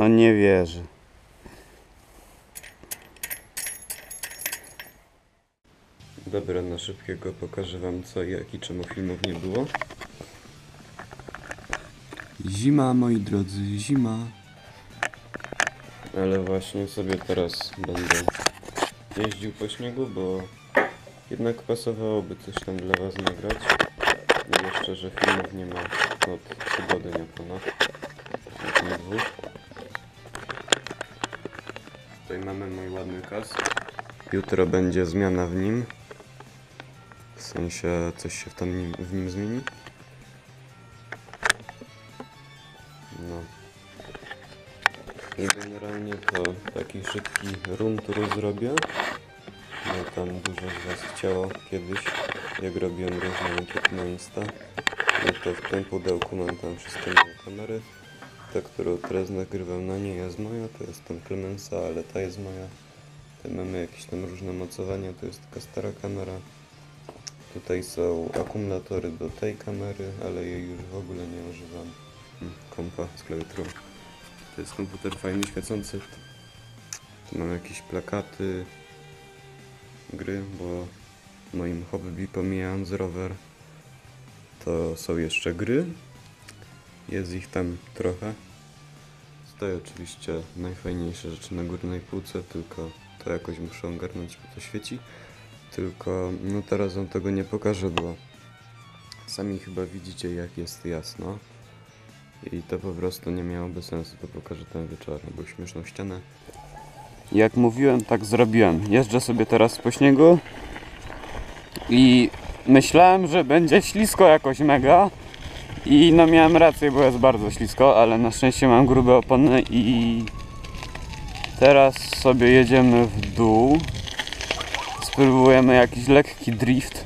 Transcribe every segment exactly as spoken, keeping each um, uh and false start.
No nie wierzę. Dobra, na szybkiego pokażę wam co, jak i czemu filmów nie było. Zima, moi drodzy, zima. Ale właśnie sobie teraz będę jeździł po śniegu, bo jednak pasowałoby coś tam dla was nagrać. I jeszcze, że filmów nie ma od tygodnia ponad. Od nie dwóch. Tutaj mamy mój ładny kask. Jutro będzie zmiana w nim. W sensie coś się w, tam nim, w nim zmieni. No. I generalnie to taki szybki room tour zrobię. No tam dużo z was chciało kiedyś, jak robiłem różne ankiety na Insta. No to w tym pudełku mam tam wszystkie moje kamery. Ta, którą teraz nagrywam na niej jest moja, to jest tam Clemensa, ale ta jest moja. Tutaj mamy jakieś tam różne mocowania, to jest taka stara kamera. Tutaj są akumulatory do tej kamery, ale jej już w ogóle nie używam. Kompa z klawiaturą. To jest komputer fajny, świecący. Tu mam jakieś plakaty, gry, bo w moim hobby, pomijając rower, to są jeszcze gry. Jest ich tam trochę. Tutaj oczywiście najfajniejsze rzeczy na górnej półce, tylko to jakoś muszę ogarnąć, bo to świeci. Tylko no teraz wam tego nie pokażę, bo sami chyba widzicie jak jest jasno. I to po prostu nie miałoby sensu, to pokażę ten wieczorem, bo śmieszną ścianę. Jak mówiłem, tak zrobiłem. Jeżdżę sobie teraz po śniegu i myślałem, że będzie ślisko jakoś mega. I no miałem rację, bo jest bardzo ślisko, ale na szczęście mam grube opony i teraz sobie jedziemy w dół. Spróbujemy jakiś lekki drift.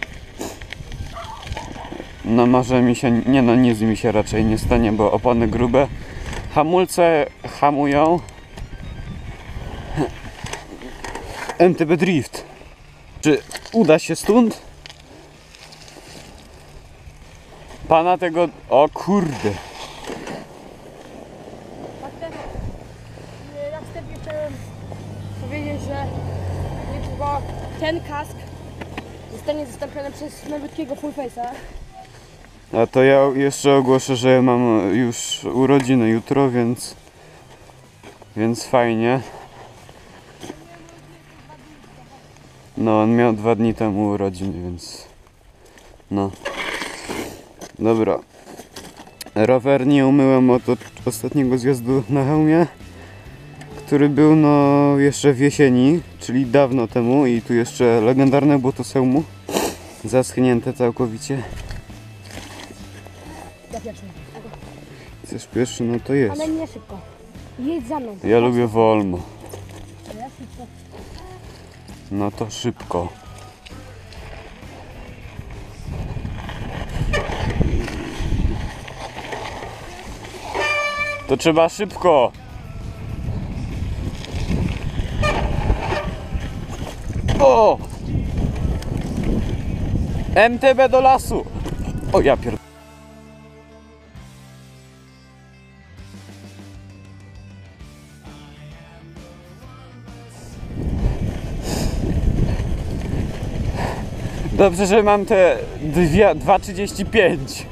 No może mi się, nie no nic mi się raczej nie stanie, bo opony grube. Hamulce hamują. M T B drift. Czy uda się stąd? Pana tego... O kurde. Na wstępie chciałem powiedzieć, że niedługo ten kask zostanie zastąpiony przez malutkiego fullface'a. A to ja jeszcze ogłoszę, że ja mam już urodziny jutro, więc... Więc fajnie. No on miał dwa dni temu urodziny, więc... No. Dobra. Rower nie umyłem od ostatniego zjazdu na hełmie, który był no jeszcze w jesieni, czyli dawno temu, i tu jeszcze legendarne buty z hełmu, zaschnięte całkowicie. Ja pierwszy. Chcesz pierwszy? No to jest. Ale nie szybko. Jedź za mną. Ja lubię wolno. Ja szybko. No to szybko. To trzeba szybko. O! M T B do lasu. O ja pier... Dobrze, że mam te dwa trzydzieści pięć.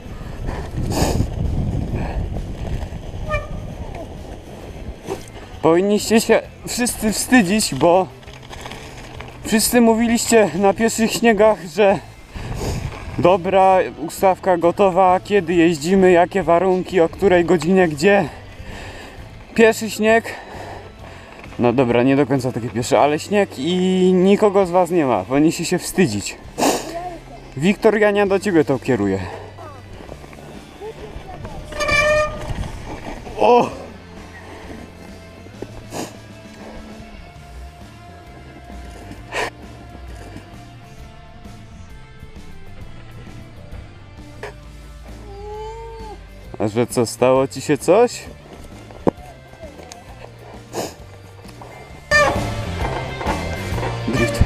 Powinniście się wszyscy wstydzić, bo wszyscy mówiliście na pierwszych śniegach, że dobra, ustawka gotowa, kiedy jeździmy, jakie warunki, o której godzinie, gdzie. Pierwszy śnieg, no dobra, nie do końca taki pierwszy, ale śnieg i nikogo z was nie ma, powinniście się wstydzić. Wiktor, Jania, do ciebie to kieruję. O! A że co, stało ci się coś? Drift.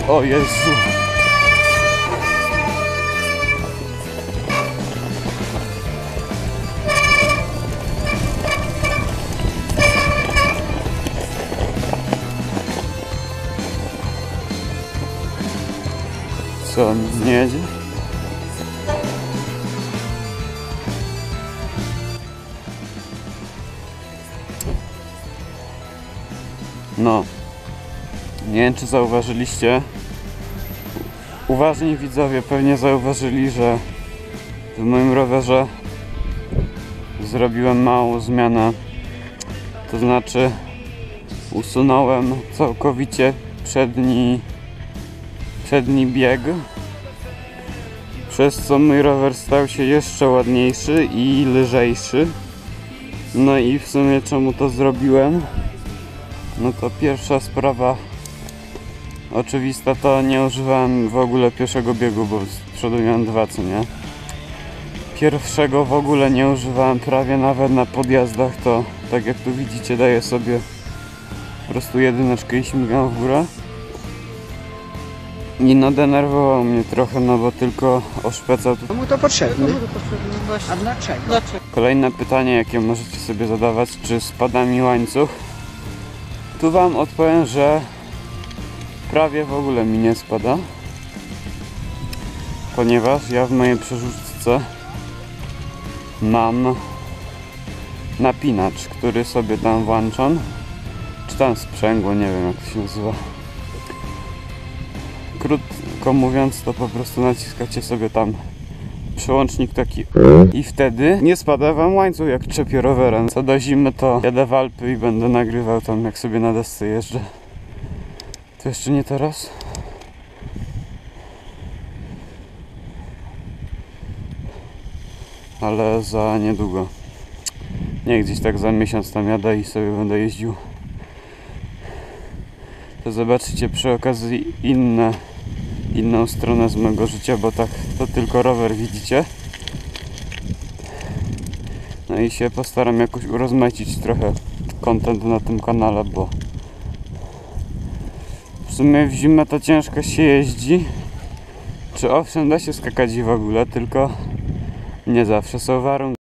O Jezu. Co, nic nie jedzie? No, nie wiem czy zauważyliście, uważni widzowie pewnie zauważyli, że w moim rowerze zrobiłem małą zmianę, to znaczy usunąłem całkowicie przedni, przedni bieg, przez co mój rower stał się jeszcze ładniejszy i lżejszy. No i w sumie czemu to zrobiłem? No to pierwsza sprawa oczywista, to nie używałem w ogóle pierwszego biegu, bo z przodu miałem dwa, co nie? Pierwszego w ogóle nie używałem prawie nawet na podjazdach, to tak jak tu widzicie daję sobie po prostu jedyneczkę i śmigam w górę. I no denerwował mnie trochę, no bo tylko oszpecał tu. Komu to potrzebne? A dlaczego? Kolejne pytanie, jakie możecie sobie zadawać, czy spada mi łańcuch? Tu wam odpowiem, że prawie w ogóle mi nie spada, ponieważ ja w mojej przerzutce mam napinacz, który sobie tam włączam, czy tam sprzęgło, nie wiem jak to się nazywa. Krótko mówiąc, to po prostu naciskacie sobie tam przełącznik taki i wtedy nie spada wam łańcuch jak czepię rowerem. Co do zimy to jadę w Alpy i będę nagrywał tam jak sobie na desce jeżdżę. To jeszcze nie teraz. Ale za niedługo. Nie, gdzieś tak za miesiąc tam jadę i sobie będę jeździł. To zobaczycie przy okazji inne, inną stronę z mojego życia, bo tak to tylko rower widzicie. No i się postaram jakoś urozmaicić trochę content na tym kanale, bo w sumie w zimę to ciężko się jeździ. Czy owszem, da się skakać w ogóle, tylko nie zawsze są warunki.